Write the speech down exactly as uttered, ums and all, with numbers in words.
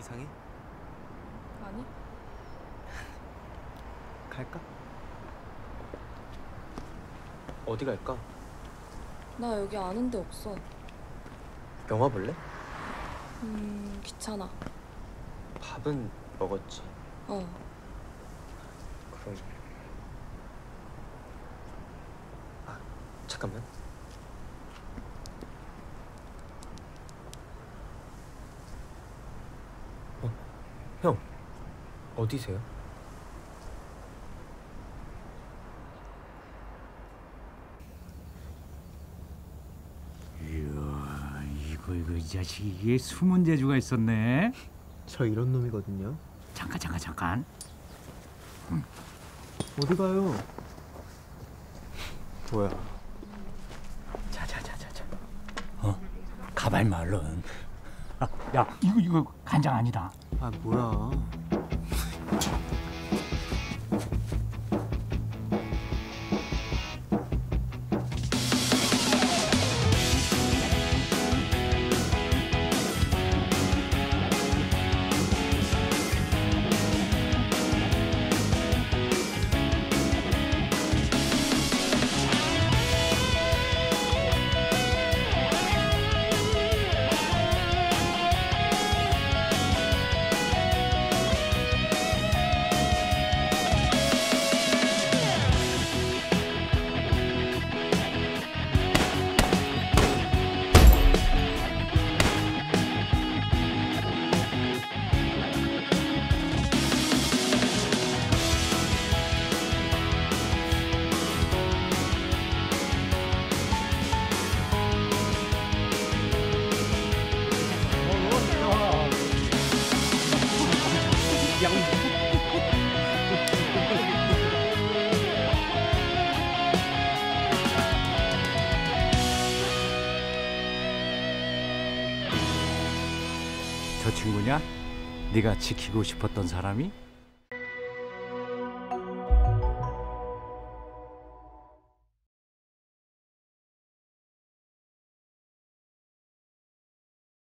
이상해? 아니. 갈까? 어디 갈까? 나 여기 아는 데 없어. 영화 볼래? 음, 귀찮아. 밥은 먹었지. 어. 그럼. 아, 잠깐만. 어, 형. 어디세요? 이야, 이거 이거 이 자식이 이게 숨은 재주가 있었네. 저 이런 놈이거든요. 잠깐 잠깐 잠깐. 응. 어디 가요? 뭐야? 자자자자자. 어, 가발 말론. 아, 야, 이거 이거 간장 아니다. 아 뭐야? 저 친구냐? 네가 지키고 싶었던 사람이?